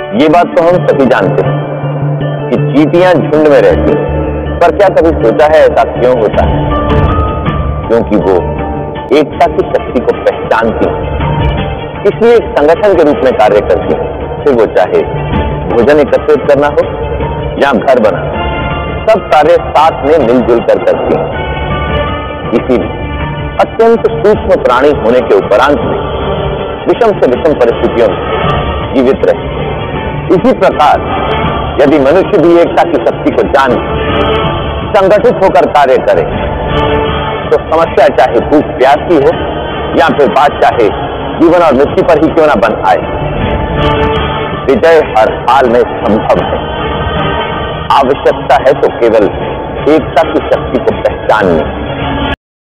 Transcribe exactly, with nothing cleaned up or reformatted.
ये बात तो हम सभी जानते हैं कि चींटियां झुंड में रहती हैं, पर क्या कभी सोचा है ऐसा क्यों होता है? क्योंकि वो एकता की शक्ति को पहचानती हैं, इसलिए एक संगठन के रूप में कार्य करती हैं। फिर वो चाहे भोजन एकत्रित करना हो या घर बनाना, सब कार्य साथ में मिलजुल कर करती हैं। इसीलिए अत्यंत सूक्ष्म प्राणी होने के उपरांत में विषम से विषम परिस्थितियों में जीवित रहे। इसी प्रकार यदि मनुष्य भी एकता की शक्ति को जान संगठित होकर कार्य करे तो समस्या चाहे भूख प्यास की हो या फिर बात चाहे जीवन और मृत्यु पर ही क्यों ना बन आए, विजय हर हाल में संभव है। आवश्यकता है तो केवल एकता की शक्ति को पहचानने